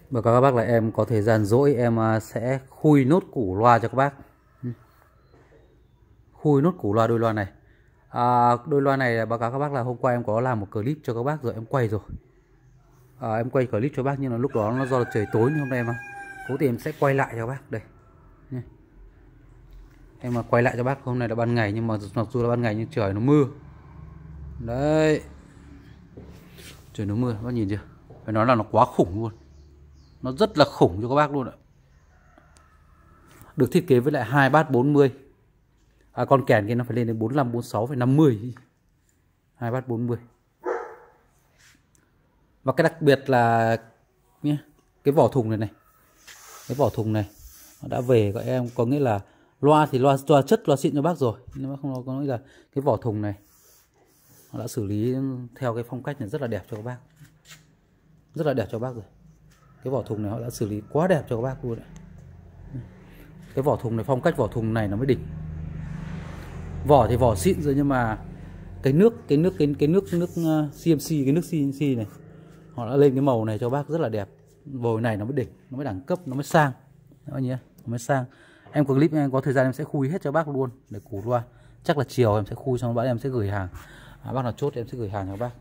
Và các bác là em có thời gian rỗi em sẽ khui nốt củ loa cho các bác. Khui nốt củ loa đôi loa này. Đôi loa này báo cáo các bác là hôm qua em có làm một clip cho các bác rồi, em quay rồi. Em quay clip cho bác nhưng mà lúc đó nó do là trời tối nên hôm nay mà cố tình em sẽ quay lại cho các bác đây. Em mà quay lại cho bác, hôm nay là ban ngày nhưng mà mặc dù là ban ngày nhưng trời nó mưa. Đấy. Trời nó mưa, bác nhìn chưa? Phải nói là nó quá khủng luôn. Nó rất là khủng cho các bác luôn ạ. Được thiết kế với lại 2 bát 40. Con kèn kia nó phải lên đến 45, 46, phải 50. 2 bát 40. Và cái đặc biệt là nhé, cái vỏ thùng này này. Cái vỏ thùng này nó đã về các em, có nghĩa là loa thì loa chất, loa xịn cho bác rồi. Nhưng mà không có nghĩa là cái vỏ thùng này nó đã xử lý theo cái phong cách này rất là đẹp cho các bác. Rất là đẹp cho bác rồi. Cái vỏ thùng này họ đã xử lý quá đẹp cho các bác luôn đấy. Cái vỏ thùng này, phong cách vỏ thùng này nó mới đỉnh. Vỏ thì vỏ xịn rồi nhưng mà cái nước CMC, cái nước CNC này họ đã lên cái màu này cho bác rất là đẹp. Vòi này nó mới đỉnh, nó mới đẳng cấp, nó mới sang. Đó nhé, nó mới sang. Em có clip em có thời gian em sẽ khui hết cho bác luôn để củ loa. Chắc là chiều em sẽ khui xong bác em sẽ gửi hàng. Bác nào chốt em sẽ gửi hàng cho bác.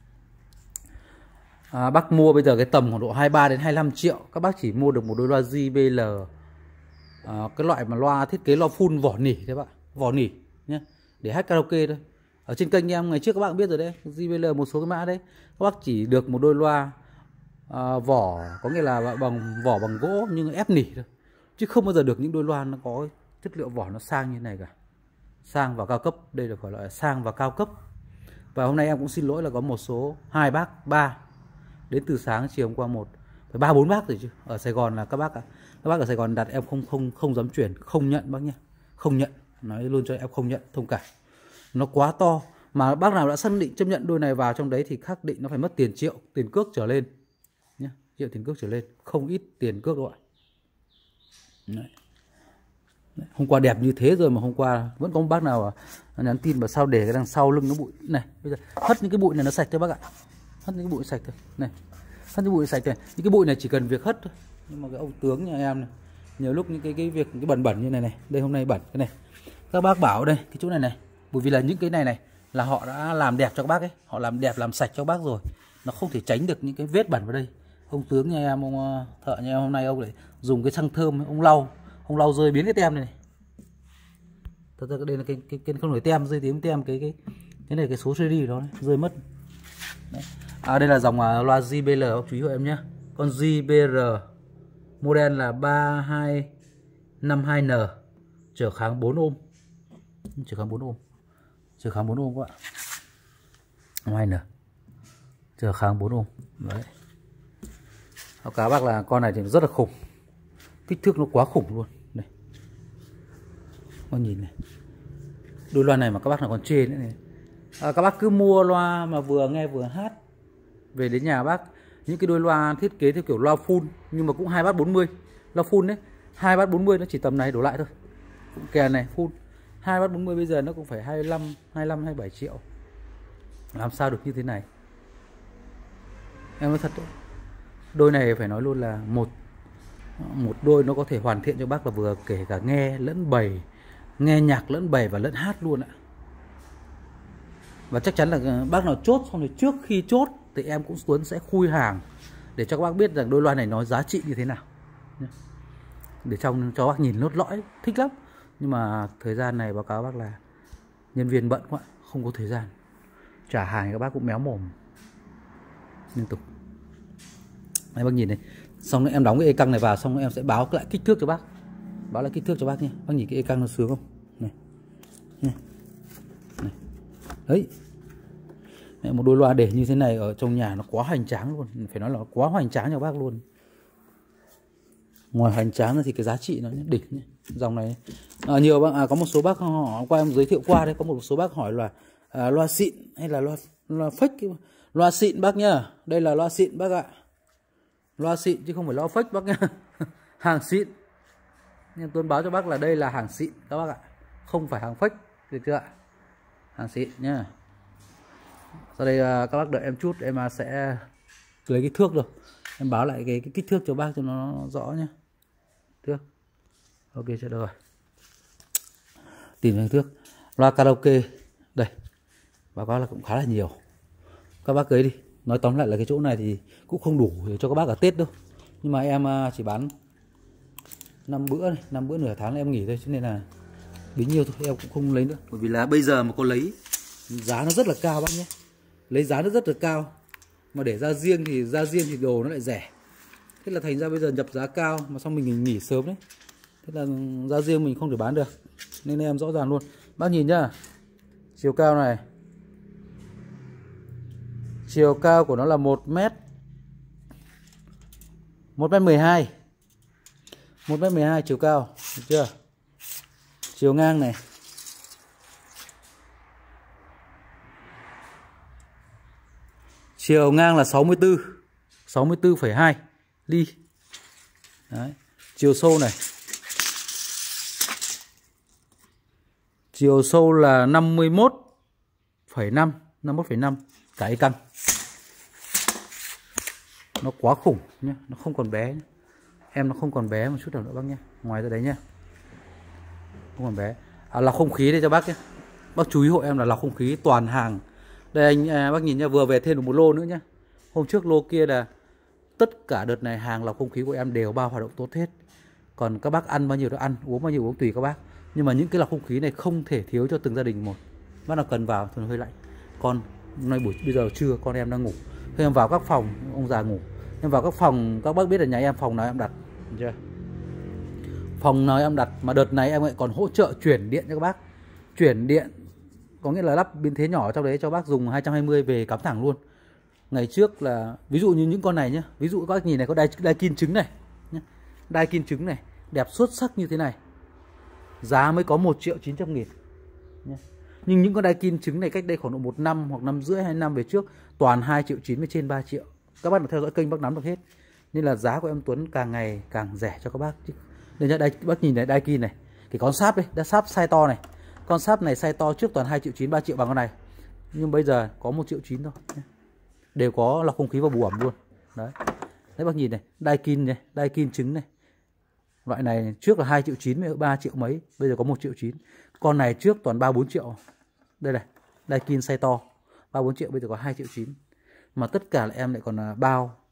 Bác mua bây giờ cái tầm khoảng độ 23 đến 25 triệu các bác chỉ mua được một đôi loa JBL. Cái loại mà loa thiết kế loa full vỏ nỉ thế bạn, vỏ nỉ nhé, để hát karaoke thôi. Ở trên kênh em ngày trước các bạn biết rồi đấy, JBL một số cái mã đấy, các bác chỉ được một đôi loa vỏ, có nghĩa là bằng vỏ bằng gỗ nhưng ép nỉ thôi, chứ không bao giờ được những đôi loa nó có chất liệu vỏ nó sang như này cả. Sang và cao cấp, đây là phải loại sang và cao cấp. Và hôm nay em cũng xin lỗi là có một số 2 bác 3 đến từ sáng chiều hôm qua 3 4 bác rồi chứ. Ở Sài Gòn là các bác ở Sài Gòn đặt em không dám chuyển, không nhận bác nhé. Không nhận, nói luôn cho em không nhận, thông cảm. Nó quá to, mà bác nào đã xác định chấp nhận đôi này vào trong đấy thì xác định nó phải mất tiền triệu, tiền cước trở lên nhé, triệu tiền cước trở lên, không ít tiền cước đâu ạ. Đấy. Hôm qua đẹp như thế rồi mà hôm qua vẫn có một bác nào nhắn tin bảo sao để cái đằng sau lưng nó bụi này. Bây giờ hất những cái bụi này nó sạch cho bác ạ. Hất những cái bụi sạch thôi này, hất những bụi sạch này. Những cái bụi này chỉ cần việc hất thôi. Nhưng mà cái ông tướng nhà em này, nhiều lúc những cái việc cái bẩn như này này, đây hôm nay bẩn cái này, các bác bảo đây cái chỗ này này, bởi vì là những cái này này là họ đã làm đẹp cho các bác ấy, họ làm đẹp làm sạch cho bác rồi, nó không thể tránh được những cái vết bẩn vào đây. Ông tướng nhà em, ông thợ nhà em hôm nay ông lại dùng cái xăng thơm ông lau rơi biến cái tem này, thật ra đây là cái không nổi tem, rơi tím tem cái này, cái số series đó rơi mất. Đấy. Đây là dòng loa JBL, chú ý hộ em nhé. Con JBL model là 3252N, trở kháng 4 ohm, trở kháng 4 ohm, trở kháng 4 ohm các bạn. 2N, trở kháng 4 ohm. Đấy. Báo cáo bác là con này thì rất là khủng, kích thước nó quá khủng luôn. Này, con nhìn này, đôi loa này mà các bác nào còn chê nữa này. Các bác cứ mua loa mà vừa nghe vừa hát, về đến nhà bác những cái đôi loa thiết kế theo kiểu loa full nhưng mà cũng 2 bát 40, loa full đấy, 2 bát 40 nó chỉ tầm này đổ lại thôi. Cũng kèn này full 2 bát 40 bây giờ nó cũng phải 25, 27 triệu. Làm sao được như thế này? Em nói thật đấy. Đôi này phải nói luôn là một đôi nó có thể hoàn thiện cho bác là vừa kể cả nghe lẫn bày, nghe nhạc lẫn bày và lẫn hát luôn ạ. Và chắc chắn là bác nào chốt xong rồi, trước khi chốt thì em cũng Tuấn sẽ khui hàng để cho các bác biết rằng đôi loa này nó giá trị như thế nào, để cho bác nhìn lốt lõi, thích lắm. Nhưng mà thời gian này báo cáo bác là nhân viên bận quá, không có thời gian trả hàng, các bác cũng méo mồm liên tục. Đây bác nhìn này, xong rồi em đóng cái e căng này vào, xong rồi em sẽ báo lại kích thước cho bác, báo lại kích thước cho bác nhé. Bác nhìn cái e căng nó sướng không này, này. Đấy. Một đôi loa để như thế này ở trong nhà nó quá hoành tráng luôn, phải nói là quá hoành tráng cho bác luôn. Ngoài hoành tráng thì cái giá trị nó đỉnh nhé. Dòng này nhiều bác có một số bác họ qua em giới thiệu qua đấy, có một số bác hỏi là loa xịn hay là loa fake. Loa xịn bác nhá, đây là loa xịn bác ạ, loa xịn chứ không phải loa fake bác nhá. Hàng xịn, nhưng tôi báo cho bác là đây là hàng xịn các bác ạ, không phải hàng fake, được chưa ạ? Hàng xịn nhá. Sau đây các bác đợi em chút, em sẽ lấy cái thước rồi Em báo lại cái kích thước cho bác cho nó rõ nhé. Thước. Ok chưa được rồi. Tìm thước. Loa karaoke đây. Báo cáo là cũng khá là nhiều. Các bác cưới đi. Nói tóm lại là cái chỗ này thì cũng không đủ để cho các bác ở Tết đâu. Nhưng mà em chỉ bán 5 bữa này, 5 bữa nửa tháng là em nghỉ thôi, cho nên là bấy nhiêu thôi em cũng không lấy nữa. Bởi vì là bây giờ mà có lấy giá nó rất là cao bác nhé. Lấy giá nó rất là cao. Mà để ra riêng thì đồ nó lại rẻ. Thế là thành ra bây giờ nhập giá cao mà xong mình nghỉ sớm đấy. Thế là ra riêng mình không thể bán được. Nên em rõ ràng luôn. Bác nhìn nhá. Chiều cao này. Chiều cao của nó là 1m 1m12. 1m12 chiều cao, được chưa? Chiều ngang này. Chiều ngang là 64,2 ly. Đấy. Chiều sâu này. Chiều sâu là 51,5 cái căng. Nó quá khủng nhé, nó không còn bé nhé. Em nó không còn bé một chút nào nữa bác nhé. Ngoài ra đấy nhé. Không còn bé. Lọc không khí đây cho bác nhé. Bác chú ý hộ em là lọc không khí toàn hàng. Đây anh bác nhìn nha, vừa về thêm được một lô nữa nhé. Hôm trước lô kia là tất cả đợt này hàng lọc không khí của em đều bao hoạt động tốt hết. Còn các bác ăn bao nhiêu đó ăn, uống bao nhiêu uống tùy các bác. Nhưng mà những cái lọc không khí này không thể thiếu cho từng gia đình một. Bác nào cần vào thì hơi lạnh. Con nay bây giờ trưa con em đang ngủ. Thế em vào các phòng ông già ngủ. Em vào các phòng, các bác biết là nhà em phòng nào em đặt chưa? Phòng nào em đặt mà đợt này em lại còn hỗ trợ chuyển điện cho các bác. Chuyển điện có nghĩa là lắp biến thế nhỏ trong đấy cho bác dùng 220 về cắm thẳng luôn. Ngày trước là ví dụ như những con này nhé, ví dụ các bác nhìn này có đai kim trứng này nhé. Đai kim trứng này đẹp xuất sắc như thế này. Giá mới có 1.900.000 nhé. Nhưng những con đai kim trứng này cách đây khoảng độ 1 năm hoặc 1,5 năm 2 năm về trước toàn 2.9 triệu với trên 3 triệu. Các bác theo dõi kênh bác nắm được hết. Nên là giá của em Tuấn càng ngày càng rẻ cho các bác. Đây nhá, đây bác nhìn này, đai kim này. Cái con sáp đây, đai sáp size to này. Con sáp này size to trước toàn 2.9 triệu 3 triệu bằng con này. Nhưng bây giờ có 1.9 triệu thôi. Đều có lọc không khí và bù ẩm luôn. Đấy. Đấy bác nhìn này, đai kim này, đai kim trứng này. Loại này trước là 2.9 triệu với 3 triệu mấy, bây giờ có 1.9 triệu. Con này trước toàn 3-4 triệu. Đây này, đai kim size to, 3-4 triệu bây giờ có 2.9 triệu. Mà tất cả là em lại còn là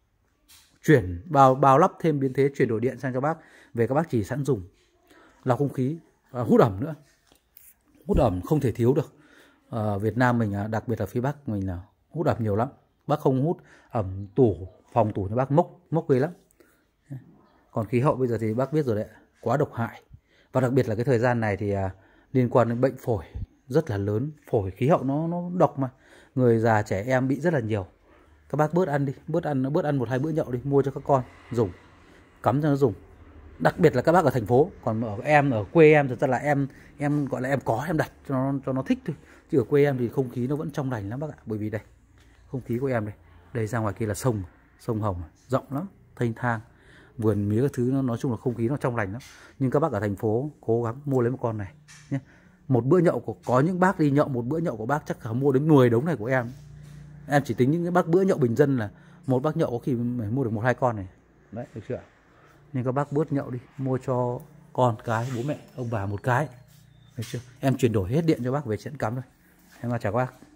bao lắp thêm biến thế chuyển đổi điện sang cho bác. Về các bác chỉ sẵn dùng. Lọc không khí, hút ẩm nữa. Hút ẩm không thể thiếu được. Việt Nam mình đặc biệt là phía Bắc mình là hút ẩm nhiều lắm. Bác không hút ẩm phòng tủ cho bác mốc ghê lắm. Còn khí hậu bây giờ thì bác biết rồi đấy, quá độc hại. Và đặc biệt là cái thời gian này thì liên quan đến bệnh phổi rất là lớn. Phổi khí hậu nó độc mà. Người già trẻ em bị rất là nhiều. Các bác bớt ăn đi, bớt ăn 1-2 bữa nhậu đi, mua cho các con dùng, cắm cho nó dùng. Đặc biệt là các bác ở thành phố, còn ở quê em thật ra là em gọi là em có em đặt cho nó thích thôi. Chứ ở quê em thì không khí nó vẫn trong lành lắm bác ạ. Bởi vì đây, không khí của em đây, đây ra ngoài kia là sông Hồng, rộng lắm, thênh thang, vườn mía các thứ, nó nói chung là không khí nó trong lành lắm. Nhưng các bác ở thành phố cố gắng mua lấy một con này nhé. Một bữa nhậu có những bác đi nhậu một bữa nhậu của bác chắc cả mua đến 10 đống này của em. Em chỉ tính những cái bác bữa nhậu bình dân là một bác nhậu có khi phải mua được 1-2 con này. Đấy, được chưa? Nên các bác bớt nhậu đi, mua cho con cái, bố mẹ, ông bà một cái. Được chưa? Em chuyển đổi hết điện cho bác về chẵn cắm thôi. Em chào các bác.